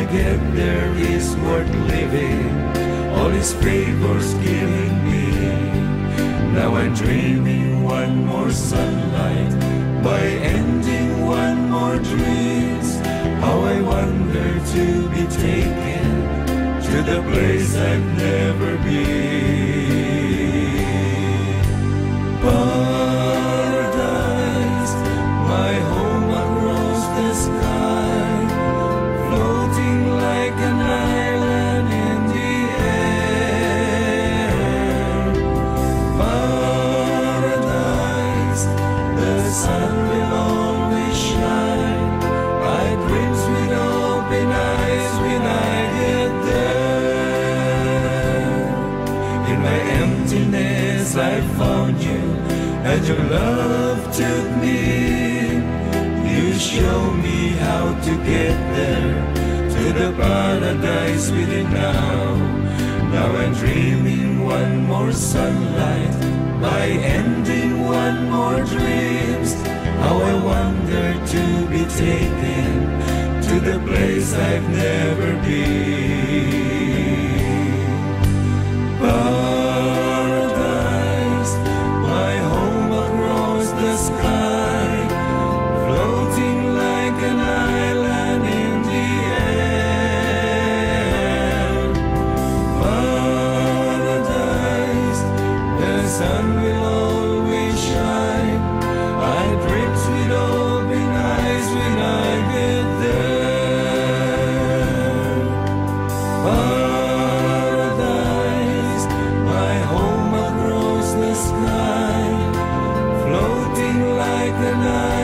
get there is worth living, all His favors giving me. Now I'm dreaming one more sunlight, by ending one more dreams. How I wonder to be taken to the place I've never been. Paradise, my home across the sky, floating like an island in the air. Paradise, the sun will always shine. My dreams will open eyes when I get there. In my emptiness I found you, and your love took me. You show me how to get there, to the paradise within now. Now I'm dreaming one more sunlight, by ending one more dreams. How I wonder to be taken to the place I've never been. Paradise, my home across the sky, floating like an island in the air. Paradise, the sun will always shine. My dreams will open eyes when I get there. Paradise, my home across the sky, floating like an island.